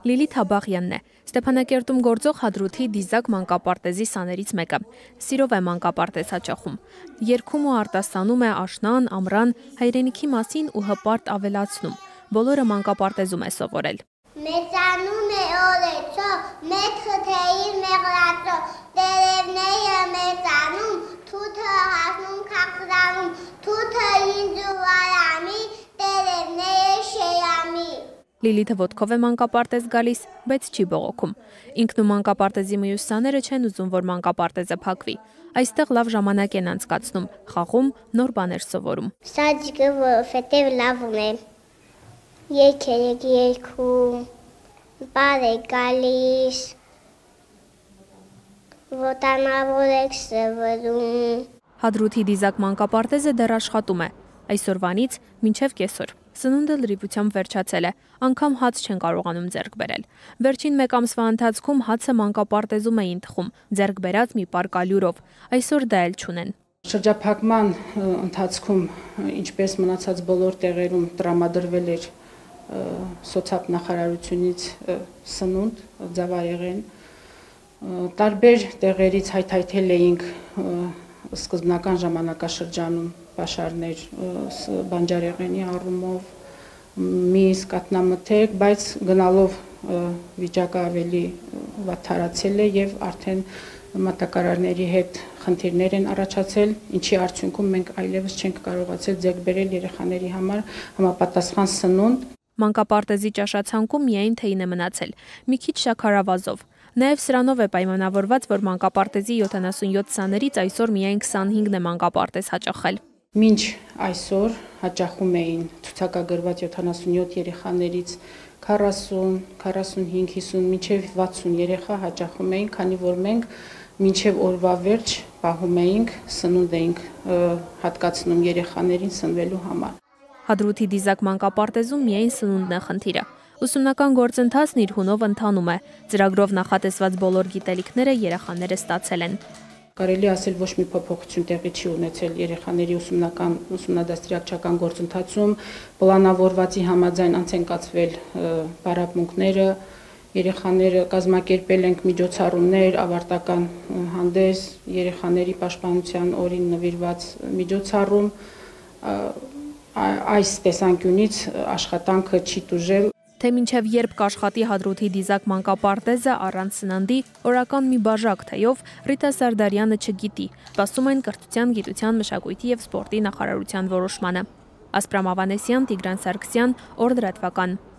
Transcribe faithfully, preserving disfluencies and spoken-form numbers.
Լիլիթ Աբաղյանն է, Ստեփանակերտում գործող Հադրութի դիզակ մանկապարտեզի սաներից մեկը։ Սիրով է մանկապարտեզ հաճախում։ Երգում ու արտասանում է աշնան, ամռան, հայրենիքի մասին ու հպարտ ավելացնում։ Բոլորը մանկապարտեզում է սովորել։ Մեծանում է օրեցո, մեծ խթեին մեղրացո, տերևները մեծանում, թութը հասնում քաղցրանում, թութը ինձ ու արամի, տերևները շեյամի։ Լիլիթը ոտքով է մանկապարտեզ գալիս, բայց չի բողոքում։ Ինքն ու մանկապարտեզի մյուս սաները չեն ուզում, որ մանկապարտեզը փակվի։ Այստեղ լավ ժամանակ են անցկացնում, խաղում, նոր բաներ սովորում։ Սաձիկը, որովհետև լավն է, երգեր երգում, բար է գալիս, ոտանավոր եք սովորում։ Հադրութի դիզակ մանկապարտեզը դեռ աշխատում է։ Այսօրվանից մինչև կեսօր։ Սնունդը լրիվությամբ վերջացել է, անգամ հաց չեն կարողանում ձեռք բերել։ Վերջին մեկ ամսվա ընթացքում հացը մանկապարտեզում էին թխում, ձեռք բերած մի պար կալյուրով, այսօր դա էլ չունեն։ Շրջափակման ընթացքում, ինչպես մնացած բոլոր տեղերում տրամադրվել էր սոցիալ նախարարությունից սնունդ, ձավաեղեն, տարբեր տեղերից հայթայթել էինք սկզբնական ժամանակաշրջանում պաշարներ բանջարեղենի առումով, միս, կատնամթերք, բայց գնալով վիճակը ավելի վատթարացել է եւ արդեն մատակարարների հետ խնդիրներ են առաջացել, ինչի արդյունքում մենք այլևս չենք կարողացել ձեռք բերել երեխաների համար համապատասխան սնունդ։ Մանկապարտեզի ճաշացանկում միայն թեյն է մնացել, մի քիչ շաքարավազով։ Նաև սրանով է պայմանավորված, որ մանկապարտեզի յոթանասունյոթ սաներից այսօր միայն քսանհինգն է մանկապարտեզ հաճախել։ Մինչ այսօր հաճախում էին ցուցակագրված յոթանասունյոթ երեխաներից քառասուն, քառասունհինգ, հիսուն, մինչև վաթսուն երեխա հաճախում էին, քանի որ մենք մինչև օրվա վերջ պահում էինք, սնունդ էինք հատկացնում երեխաներին սնվելու համար։ Հադրութի դիզակ մանկապարտեզում միայն սնունդն է խնդիրը։ Ուսումնական գործընթացն իր հունով ընթանում է։ Ծրագրով նախատեսված բոլոր գիտելիքները երեխաները ստացել են։ Կարելի ասել ոչ մի փոփոխություն տեղի չի ունեցել երեխաների ուսումնական ուսումնադաստիարակչական գործընթացում, պլանավորվածի համաձայն անց են կացվել պարապմունքները, երեխաները կազմակերպել ենք միջոցառումներ, ավարտական հանդես, երեխաների պաշտպանության օրին նվիրված միջոցառում, այս տեսանկյունից աշխատանքը չի տուժել։ Թե մինչև երբ կաշխատի Հադրութի դիզակ մանկապարտեզը առանց սննդի, օրական մի բաժակ թեյով Ռիտա Սարդարյանը չգիտի, սպասում են կրթության, գիտության, մշակույթի և սպորտի նախարարության որոշմանը։ Ասպրամ Ավանեսյան, Տիգրան Սարգսյան, Օր լրատվական։